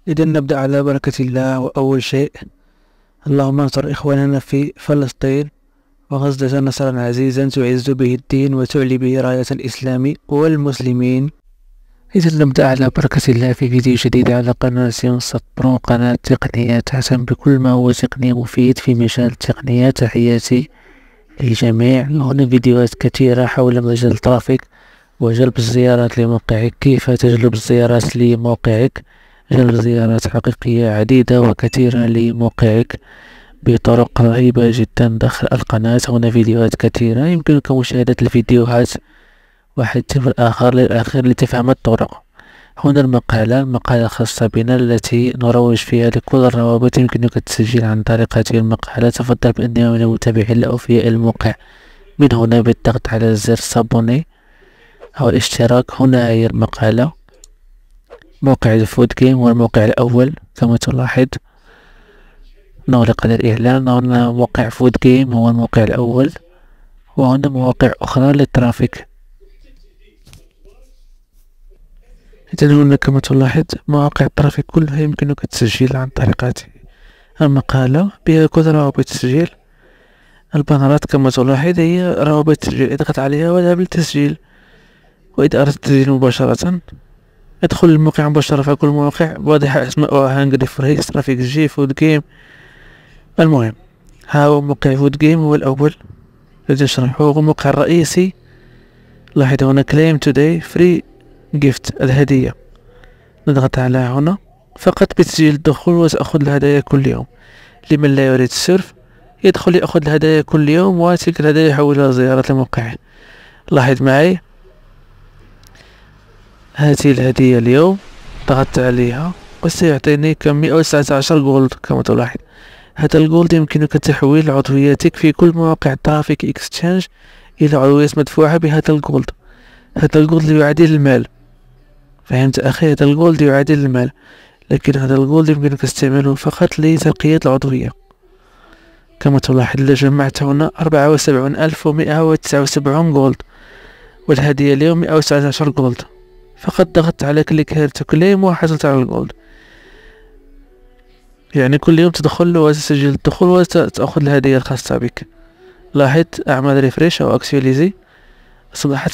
إذا نبدأ على بركة الله. وأول شيء، اللهم انصر إخواننا في فلسطين وغزة نصرا عزيزا تعز به الدين وتعلي به راية الإسلام والمسلمين. إذا نبدأ على بركة الله في فيديو جديد على قناة ينصت برو، قناة تقنية تهتم بكل ما هو تقني مفيد في مجال التقنية. تحياتي للجميع. هنا فيديوهات كثيرة حول مجال الترافيك وجلب الزيارات لموقعك، كيف تجلب الزيارات لموقعك، جلب زيارات حقيقية عديدة وكثيرة لموقعك بطرق رهيبة جدا داخل القناة. هنا فيديوهات كثيرة يمكنك مشاهدة الفيديوهات واحد تلو الآخر لتفهم الطرق. هنا المقالة الخاصة بنا التي نروج فيها لكل الروابط. يمكنك التسجيل عن طريق هذه المقالة. تفضل بأني من المتابعين الأوفياء الموقع. من هنا بالضغط على زر صابوني أو الاشتراك. هنا هي المقالة. موقع الفود جيم هو الموقع الأول كما تلاحظ. نغلق على الإعلان. هنا موقع فود جيم هو الموقع الأول، وهنا مواقع أخرى للترافيك. إذن هنا كما تلاحظ مواقع الترافيك كلها يمكنك التسجيل عن طريق هذه المقالة، بها كل روابط التسجيل. البانرات كما تلاحظ هي روابط التسجيل، اضغط عليها واذهب للتسجيل. وإذا أردت التسجيل مباشرة ادخل الموقع مباشرة، فكل المواقع واضحة اسماء هانجري فريكس، ترافيك جي، فود جيم. المهم، ها هو موقع فود جيم هو الأول الذي نشرحه، هو الموقع الرئيسي. لاحظ هنا كليم توداي فري جيفت، الهدية. نضغط على هنا فقط بتسجيل الدخول وسأخذ الهدايا كل يوم. لمن لا يريد السيرف يدخل يأخذ الهدايا كل يوم، وتلك الهدايا يحولها زيارة لموقعه. لاحظ معي هذه الهدية اليوم، ضغطت عليها وسيعطيني كم 119 جولد كما تلاحظ. هذا الجولد يمكنك تحويل عضوياتك في كل مواقع الترافيك اكستشينج إلى عضويات مدفوعة بهذا الجولد. هذا الجولد يعادل المال، فهمت أخي؟ هذا الجولد يعادل المال، لكن هذا الجولد يمكنك استعماله فقط لترقية العضوية. كما تلاحظ جمعت هنا 74,179 جولد، والهدية اليوم 119 جولد. فقط ضغطت على كليك هير تو كليم وحصلت على الجولد. يعني كل يوم تدخل وتسجل الدخول وتأخذ الهدية الخاصة بك. لاحظ أعمل ريفريش أو أكسيوليزي، أصبحت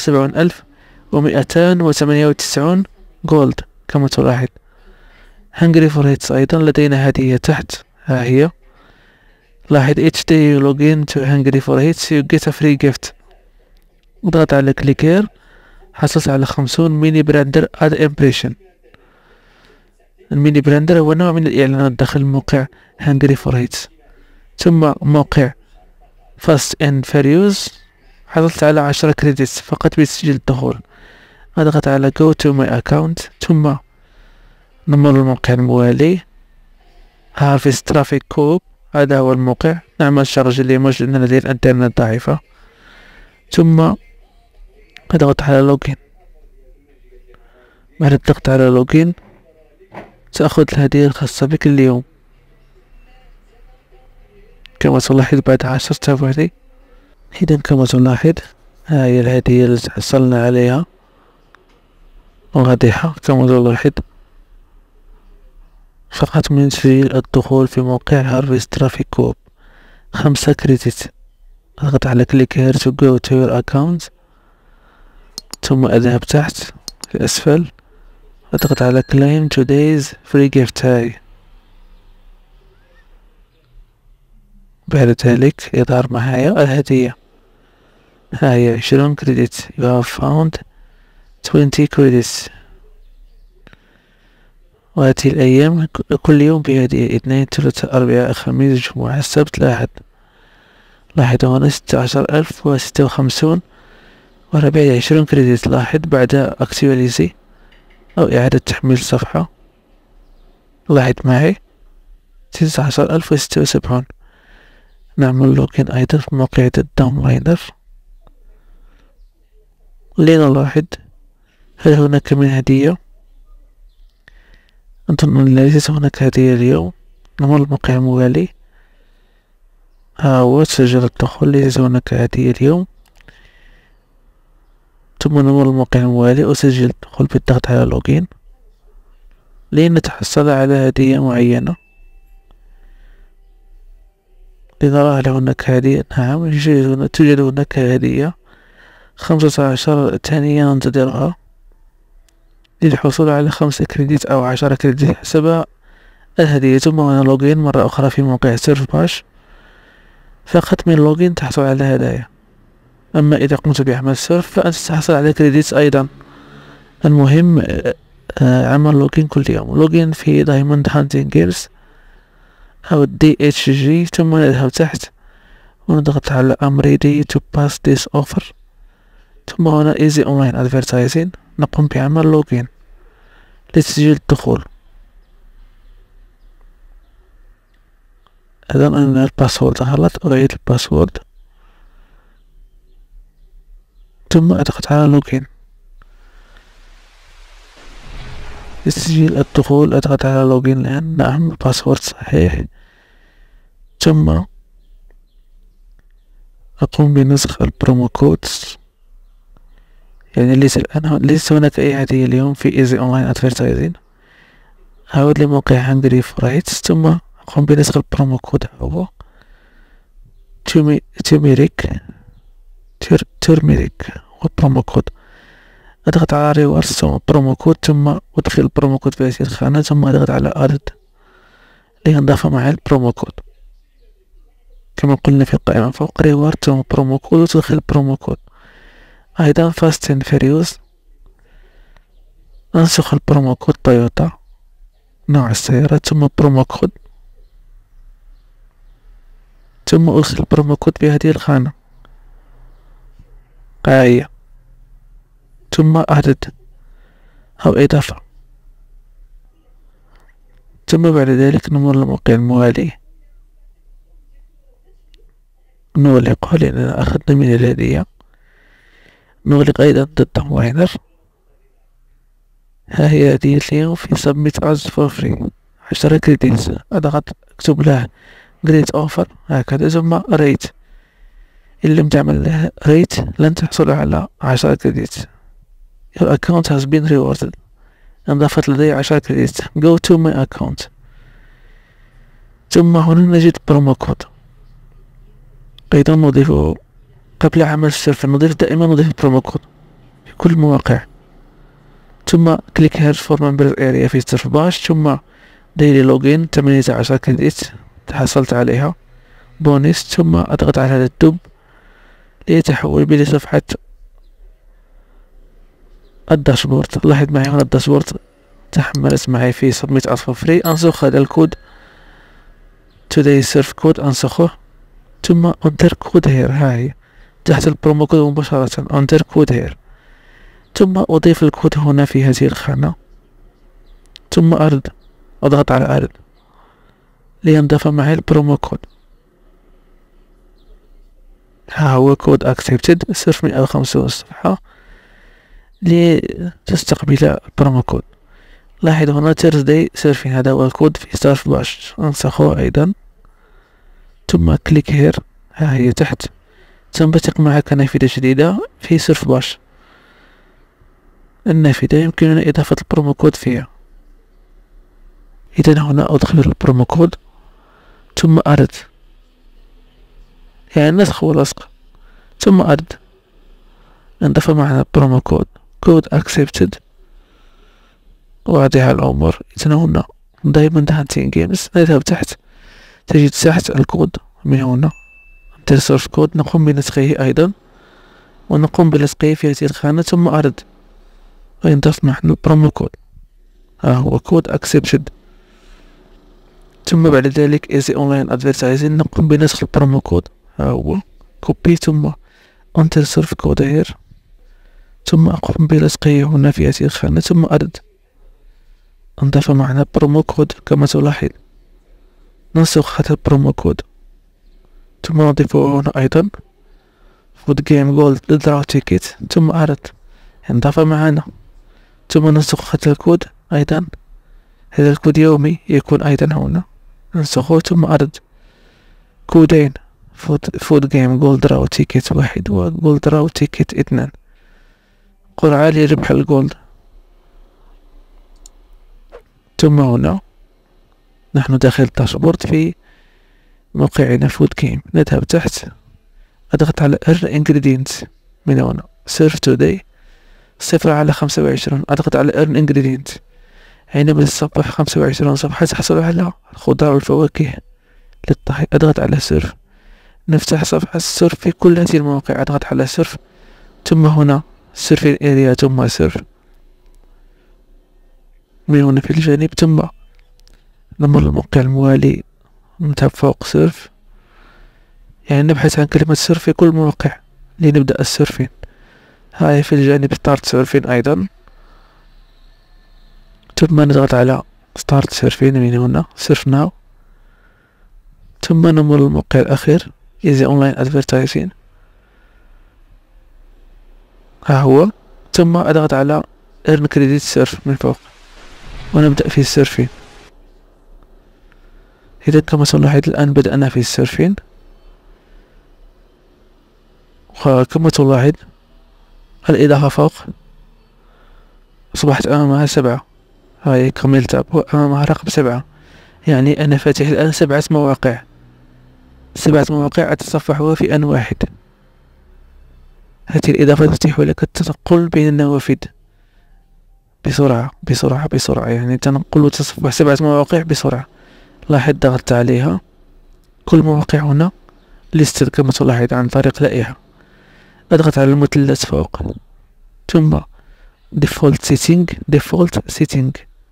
74,298 جولد كما تلاحظ. هنجري فور هيتس أيضا لدينا هدية تحت، ها هي. لاحظ each day you log in to Hungry for Hits you get a free gift. اضغط على كليك هير، حصلت على 50 ميني براندر اد امبريشن. الميني براندر هو نوع من الإعلانات داخل موقع هنجري فور هيتس. ثم موقع فاست اند فاريوز حصلت على 10 كريديتس فقط بتسجيل الدخول. اضغط على go to my account، ثم نمر الموقع الموالي هارفيست ترافيك كوب. هذا هو الموقع. نعمل شرج ليموج لأن لدي الانترنت ضعيفة. ثم اضغط على لوجين. بعد الضغط على لوجين سأخذ الهدية الخاصة بك اليوم كما تلاحظ بعد 10 ثواني. إذا كما تلاحظ ها هي الهدية التي حصلنا عليها، واضحة كما تلاحظ. فقط من تسجيل الدخول في موقع هارفيست ترافيك كوب 5 كريديت. اضغط على كليك هير تو جو تو يور اكاونت، ثم اذهب تحت في اسفل، اضغط على claim today's free gift. هاي بعد ذلك يظهر معايا الهدية. ها هي 20 كريديت. you have found 20 credits. وهذه الأيام كل يوم بهدية: اثنين، ثلاثة، أربعاء، خميس، جمعة، السبت، الأحد. لاحظ هنا 16,056 وربع 20 كريديت. لاحظ بعد اكتواليزي أو إعادة تحميل الصفحة. لاحظ معي 19,076. نعمل لوجين أيضا في موقع الداون لاينر لنلاحظ هل هناك من هدية. أظن أن ليست هناك هدية اليوم. نمر الموقع الموالي، ها هو تسجل الدخول، ليست هناك هدية اليوم. ثم نمر الموقع الموالي أسجل الدخول بالضغط على لوجين. لنتحصل على هدية معينة. لنرى هل هناك هدية. نعم، توجد هناك هدية 15 ثانية ننتظرها للحصول على 5 كريدت أو 10 كريدت حسب الهدية. ثم هنا لوجين مرة أخرى في موقع سيرف باش. فقط من لوجين تحصل على هدايا، أما إذا قمت بعمل سيرف فأنت تحصل على كريدت أيضا. المهم عمل لوجين كل يوم. لوجين في دايموند هانتينج جيرز أو DHG، ثم نذهب تحت ونضغط على I'm ready to pass this offer، ثم هنا easy online advertising. نقوم بعمل لوجين لتسجيل الدخول. أظن أن الباسورد غلط، أعيد الباسورد ثم أضغط على لوجين. لتسجيل الدخول أضغط على لوجين الآن. نعم، الباسورد صحيح. ثم أقوم بنسخ البرومو كود. يعني ليس هناك أي هدية اليوم في easy online advertising. أعود لموقع هنغري فرايتس، ثم أقوم بنسخ البرومو كود. هو تيرميريك والبرومو كود. أضغط على ريوارد ثم برومو كود، ثم أدخل البرومو كود في هذه الخانة، ثم أضغط على أدد لينضاف مع البرومو كود كما قلنا في القائمة فوق. ريوارد ثم برومو كود وتدخل البرومو كود. أيضا فاست اند فيريوس، ننسخ البرومو كود تويوتا نوع السيارة، ثم برومو كود، ثم أدخل البرومو كود في هذه الخانة قاعية، ثم أعدد أو إضافة، ثم بعد ذلك نمر للموقع الموالي نغلقه لأننا أخذنا من الهدية. نغلق أيضا ضد واينر. ها هي هدية اليوم في submit as for free 10 كريديتس. أضغط أكتب له great offer هكذا، ثم rate. إن لم تعمل له rate لن تحصل على 10 كريديتس. your account has been rewarded. انضافت لدي 10 كريديتس. go to my account. ثم هنا نجد برومو كود أيضا نضيفه قبل عمل السيرف. دائما نضيف برومو كود في كل المواقع. ثم كليك هير فور ممبرز اريا في سيرف باش، ثم دايري لوجين 18 كريديت تحصلت عليها بونيس، ثم أضغط على هذا الدب ليتحول بي لصفحة الداشبورد. لاحظ معي هنا الداشبورد تحملت معي في submit as for free. أنسخ هذا الكود today surf كود، أنسخه ثم enter كود هير. هاي تحت البرومو كود مباشرة enter كود هير، ثم أضيف الكود هنا في هذه الخانة، ثم أضغط على أرد لينضاف معي البرومو كود. ها هو كود accepted صرف 150 صفحة لتستقبل البرومو كود. لاحظ هنا Thursday سيرفين، هذا هو الكود في ستارف باش. أنسخه أيضا ثم كليك هير. ها هي تحت تنبثق معك نافذة جديدة في سيرف باش. النافذة يمكننا إضافة البرومو كود فيها. إذا هنا أدخل البرومو كود ثم أرد، يعني نسخ ولصق، ثم أرد انضاف معنا البرومو كود accepted. واضحة الأمور. إذا هنا دايما هانتينج جيمز. نذهب تحت تجد تحت الكود من هنا سورس كود، نقوم بنسخه أيضا ونقوم بلصقه في هذه الخانة، ثم أرد وينضاف معنا البرومو كود. ها هو كود accepted. ثم بعد ذلك easy online advertising نقوم بنسخ البرومو كود. ها هو كوبي ثم enter surf كود هير، ثم أقوم بلصقه هنا في هذه الخانة، ثم أرد انضاف معنا برومو كود. كما تلاحظ ننسخ هذا البرومو كود ثم نضيفه هنا أيضا فود جيم جولد درا تيكيت، ثم أرد انضاف معنا، ثم ننسخ هذا الكود أيضا. هذا الكود يومي يكون أيضا هنا ننسخه، ثم أرد كودين فود جيم جولد درا تيكيت 1 وجولد درا تيكيت 2 قرعة لربح الجولد، ثم هنا نحن داخل الداشبورد في موقعنا فود جيم. نذهب تحت، أضغط على earn ingredients. من هنا serve today 0/25. أضغط على earn ingredients. حينما تتصفح 25 صفحة تحصل على الخضار والفواكه للطهي. أضغط على سيرف. نفتح صفحة السيرف في كل هذه المواقع. أضغط على سيرف، ثم هنا سيرفين اريا، ثم سيرف من هنا في الجانب، ثم نمر للموقع الموالي، نذهب فوق سيرف، يعني نبحث عن كلمة سيرف في كل المواقع لنبدأ السيرفين. هاي في الجانب ستارت سيرفين أيضا، ثم نضغط على ستارت سيرفين من هنا سيرف ناو، ثم نمر للموقع الأخير ايزي اونلاين ادفرتايزين، ها هو، ثم أضغط على earn credit سيرف من فوق ونبدأ في السيرفين. إذا كما تلاحظ الآن بدأنا في السيرفين، وكما تلاحظ الإضافة فوق أصبحت أمامها 7. هاي كمل تاب أمامها رقم 7، يعني أنا فاتح الآن 7 مواقع، 7 مواقع أتصفحها في آن واحد. هذه الإضافة تتيح لك التنقل بين النوافذ بسرعة، يعني تنقل وتصفح 7 مواقع بسرعة. لاحظ ضغطت عليها، كل مواقع هنا ليست كما تلاحظ عن طريق لائحة. أضغط على المثلث فوق، ثم default setting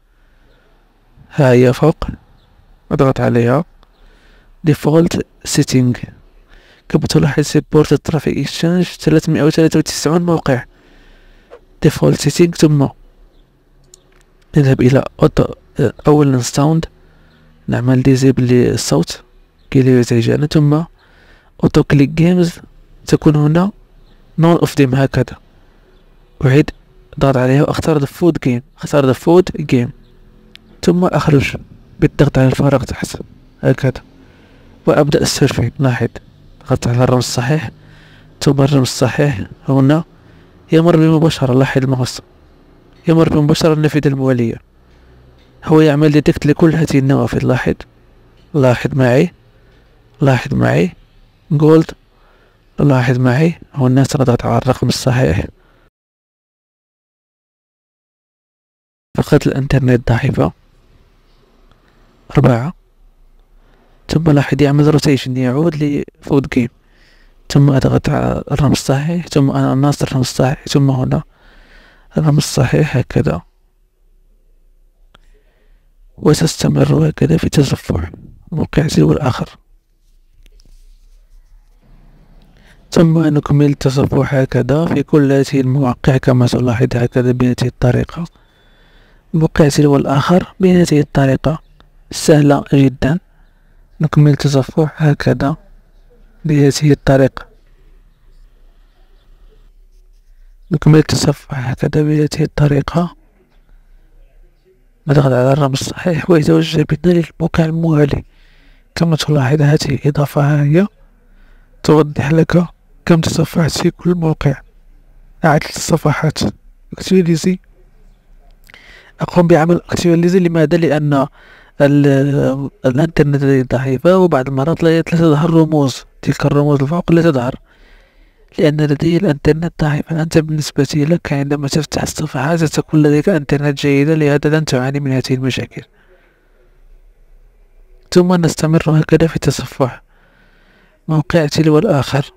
ها هي فوق، أضغط عليها default setting. كما تلاحظ support traffic exchange 393 موقع default setting. ثم نذهب إلى أولا sound، نعمل ديزيبل للصوت كي لا يزعجنا، ثم auto click games تكون هنا none of them هكذا. أعيد ضغط عليها وأختار the food game، ثم أخرج بالضغط على الفارق تحت هكذا وأبدأ السيرفين. لاحظ ضغطت على الرمز الصحيح، ثم الرمز الصحيح هنا يمر بمباشرة. لاحظ الماوس يمر بمباشرة النافذة الموالية، هو يعمل ديتكت لكل هذه النوافذ. لاحظ معي جولد، لاحظ معي هنا سنضغط على الرقم الصحيح. فقط الانترنت ضعيفة 4، ثم لاحظ يعمل روتيشن يعود لفود جيم، ثم أضغط على الرقم الصحيح، ثم أنا الناصر الرقم الصحيح، ثم هنا الرقم الصحيح هكذا، وتستمر هكذا في تصفح موقع تلو الآخر. ثم نكمل التصفح هكذا في كل هذه المواقع كما تلاحظ هكذا بهذه الطريقة، موقع تلو الآخر بهذه الطريقة سهلة جدا. نكمل التصفح هكذا بهذه الطريقة، نضغط على الرمز الصحيح ويتوجه بنا للموقع الموالي. كما تلاحظ هذه الإضافة هي توضح لك كم تصفحت في كل موقع. أعد الصفحات اكتواليزي، أقوم بعمل اكتواليزي. لماذا؟ لأن الانترنت ضعيفة، وبعض المرات لا تظهر رموز، تلك الرموز الفوق لا تظهر لأن لدي الانترنت ضعيف. أنت بالنسبة لك عندما تفتح الصفحات تكون لديك انترنت جيدة، لهذا لن تعاني من هذه المشاكل. ثم نستمر هكذا في تصفح موقع تلو الآخر.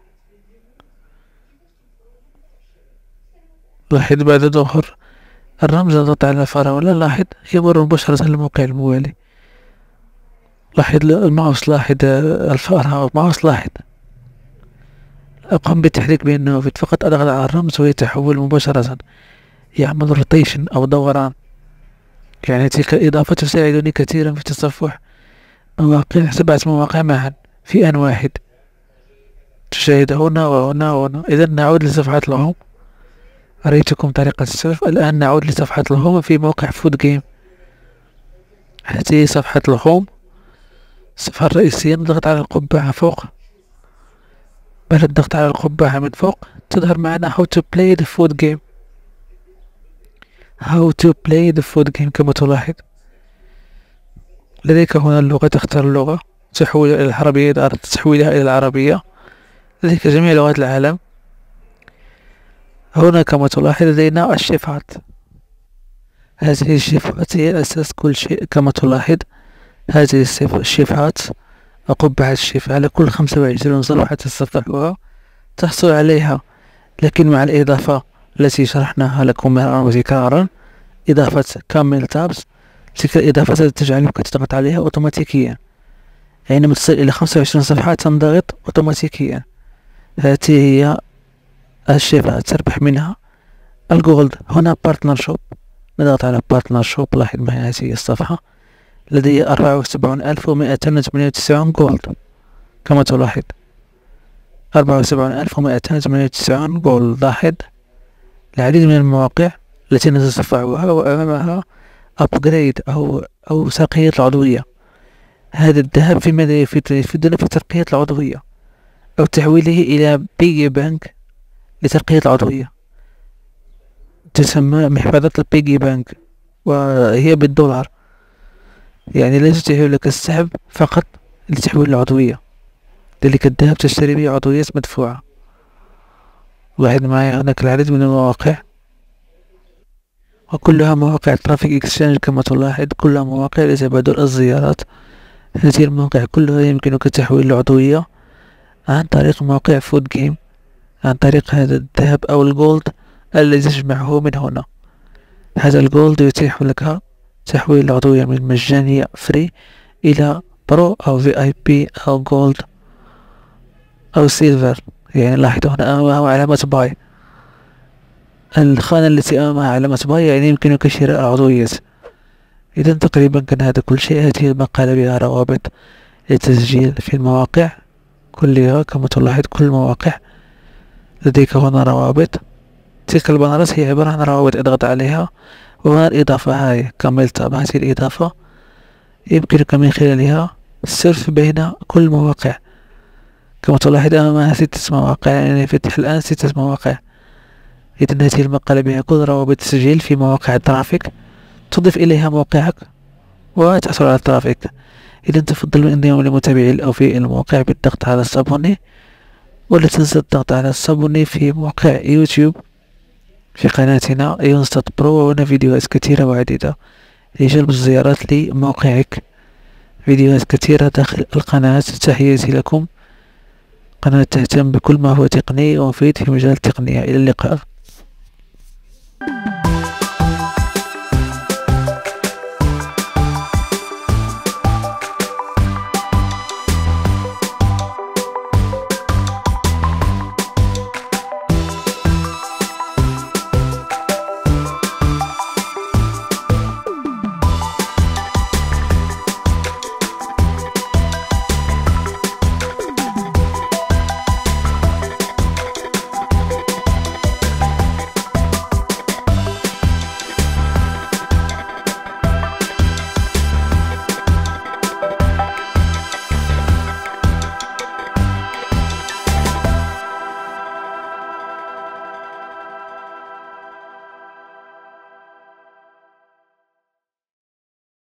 لاحظ بعد ظهور الرمز نضغط على الفراولة، لاحظ يمر مباشرة للموقع الموالي. لاحظ الماوس، لاحظ الماوس، لاحظ أقوم بالتحريك بين النوافذ، فقط أضغط على الرمز ويتحول مباشرة، يعمل روتيشن أو دوران. يعني تلك الإضافة تساعدني كثيرا في تصفح مواقع 7 مواقع معا في آن واحد. تشاهد هنا وهنا وهنا. إذا نعود لصفحة الهوم، أريتكم طريقة السيرف. الآن نعود لصفحة الهوم في موقع فود جيم. هذه صفحة الهوم، الصفحة الرئيسية. نضغط على القبعة فوق، بعد الضغط على القبعة من فوق تظهر معنا how to play the food game كما تلاحظ. لديك هنا اللغة، تختار اللغة، تحويل إلى العربية، إذا أردت تحويلها إلى العربية. لديك جميع لغات العالم. هنا كما تلاحظ لدينا الشفرات، هذه الشفرات هي أساس كل شيء. كما تلاحظ هذه الشفرات، قبعة الشفرة على كل 25 صفحة تستطيعها تحصل عليها، لكن مع الإضافة التي شرحناها لكم مرارا وتكرارا، إضافة كامل تابس، تلك الإضافة ستجعلك تضغط عليها أوتوماتيكيا. عندما تصل إلى 25 صفحة تنضغط أوتوماتيكيا. هذه هي الشفرة، تربح منها الجولد. هنا بارتنر شوب، نضغط على بارتنر شوب. لاحظ معي هذه الصفحة لدي 74,298 جولد. كما تلاحظ 74,298 جولد. لاحظ العديد من المواقع التي نتصفحها وأمامها أبجريد أو ترقية العضوية. هذا الذهب في ماذا يفيدنا؟ في ترقية العضوية أو تحويله إلى بيجي بانك لترقية العضوية. تسمى محفظة البيجي بانك، وهي بالدولار، يعني لا تتيح لك السحب فقط لتحويل العضوية، ذلك الذهب تشتري به عضويات مدفوعة. لاحظ معي هناك العديد من المواقع، وكلها مواقع ترافيك اكسشينج. كما تلاحظ كلها مواقع لتبادل الزيارات. هذه المواقع كلها يمكنك تحويل العضوية عن طريق موقع فود جيم، عن طريق هذا الذهب أو الجولد الذي تجمعه من هنا. هذا الجولد يتيح لك تحويل العضوية من مجانية فري إلى برو أو VIP أو جولد أو سيلفر. يعني لاحظوا هنا أمامها علامة باي، الخانة التي أمامها علامة باي يعني يمكنك شراء العضويات. إذا تقريبا كان هذا كل شيء. هذه المقالة بها روابط للتسجيل في المواقع كلها. كما تلاحظ كل المواقع لديك هنا روابط. تلك البنرات هي عبارة عن روابط اضغط عليها. وهنا الإضافة، هاي كامل تاب، هذه الإضافة يمكنك من خلالها السيرف بين كل المواقع. كما تلاحظ أمامها 6 مواقع، يعني فتح الآن 6 مواقع. إذن هذه المقالة بها كل روابط تسجيل في مواقع الترافيك، تضيف إليها موقعك وتحصل على الترافيك. إذا تفضل من اليوم لمتابعي الأوفياء الموقع بالضغط على الصابوني، ولا تنسى الضغط على الصابوني في موقع يوتيوب في قناتنا يونستات برو. وهنا فيديوهات كثيرة وعديدة لجلب الزيارات لموقعك، فيديوهات كثيرة داخل القناة. تحياتي لكم، قناة تهتم بكل ما هو تقني ومفيد في مجال التقنية. إلى اللقاء.